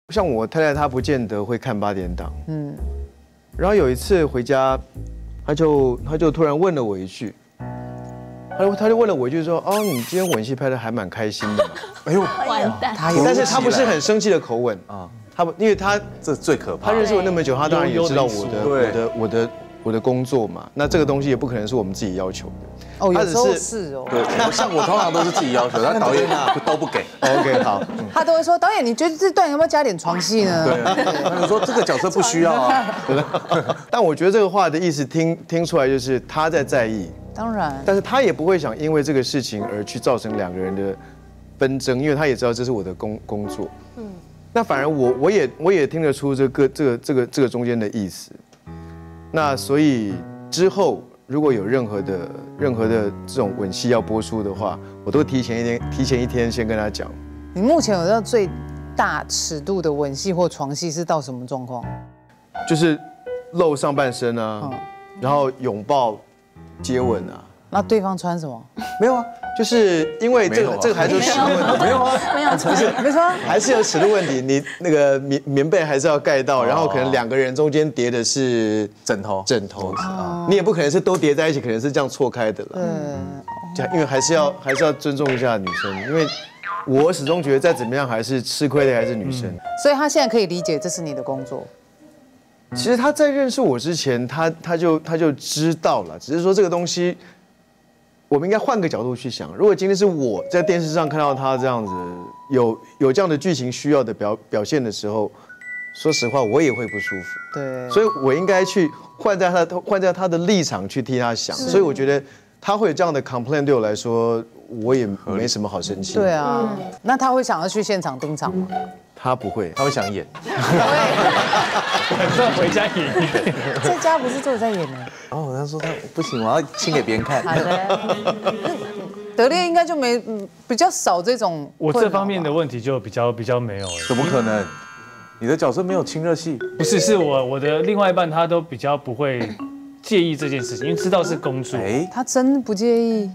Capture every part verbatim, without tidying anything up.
像我太太，她不见得会看八点档，嗯。然后有一次回家，她就她就突然问了我一句，她就她就问了我一句说：“哦，你今天吻戏拍的还蛮开心的嘛。”哎呦， 完蛋！ 但是她不是很生气的口吻啊，她不，因为她这最可怕。 她认识我那么久，她当然也知道我的我的我的我的工作嘛。那这个东西也不可能是我们自己要求的。 哦，有时候是哦。 对，像我通常都是自己要求，但导演都不给。 OK， 好。 他都会说，导演，你觉得这段有没有加点床戏呢？ 对，他就说这个角色不需要啊。 但我觉得这个话的意思听听出来就是他在在意， 当然。 但是他也不会想因为这个事情而去造成两个人的纷争，因为他也知道这是我的工工作。嗯。那反而我我也我也听得出这个这个这个这个中间的意思。那所以之后。 如果有任何的任何的这种吻戏要播出的话，我都提前一天提前一天先跟他讲。 你目前有到最大尺度的吻戏或床戏是到什么状况？ 就是露上半身啊，嗯、然后拥抱、接吻啊。 那对方穿什么？ 没有啊，就是因为这个、啊、这个还是尺度问题。没有啊， 没有穿， 没穿， 还是有尺度问题。你那个棉棉被还是要盖到，然后可能两个人中间叠的是枕头， 枕头啊，你也不可能是都叠在一起，可能是这样错开的了。嗯，因为还是要还是要尊重一下女生，因为我始终觉得再怎么样还是吃亏的还是女生。 所以他现在可以理解这是你的工作。 其实他在认识我之前，他他就他就知道了，只是说这个东西，我们应该换个角度去想。如果今天是我在电视上看到他这样子有有这样的剧情需要的表表现的时候，说实话我也会不舒服。 对， 所以我应该去换在他换在他的立场去替他想。所以我觉得他会有这样的 complaint 对我来说，我也没什么好生气。 对啊，那他会想要去现场盯场吗？ 他不会， 他会想演。 晚上回家演一演。 在家不是都有在演呢？ 哦，他说他不行，我要亲给别人看。 好的。德烈应该就没比较少这种。 我这方面的问题就比较比较没有。 怎么可能？你的角色没有亲热戏？ 不是，是我我的另外一半他都比较不会介意这件事情，因为知道是工作。哎， 他真不介意。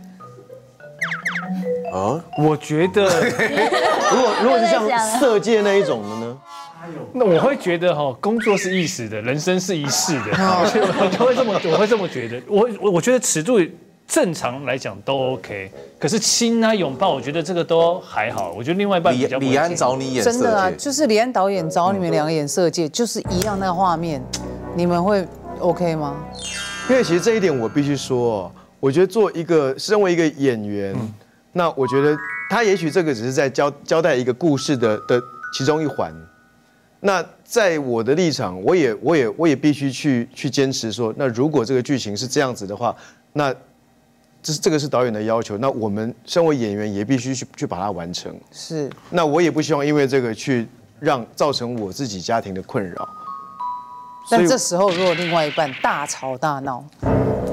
哦，我觉得， 如果如果是像色戒那一种的呢？ 那我会觉得哈，工作是一时的，人生是一世的，我就会这么，我会这么觉得。我我我觉得尺度正常来讲都 OK， 可是亲啊拥抱，我觉得这个都还好。我觉得另外一半比较。 李安找你演色戒， 真的啊，就是李安导演找你们两个演色戒，就是一样那个画面，你们会 OK 吗？ 因为其实这一点我必须说，我觉得做一个身为一个演员。 那我觉得他也许这个只是在交交代一个故事的的其中一环。那在我的立场，我也我也我也必须去去坚持说，那如果这个剧情是这样子的话，那这是这个是导演的要求，那我们身为演员也必须去去把它完成。 是。 那我也不希望因为这个去让造成我自己家庭的困扰。 但这时候如果另外一半大吵大闹，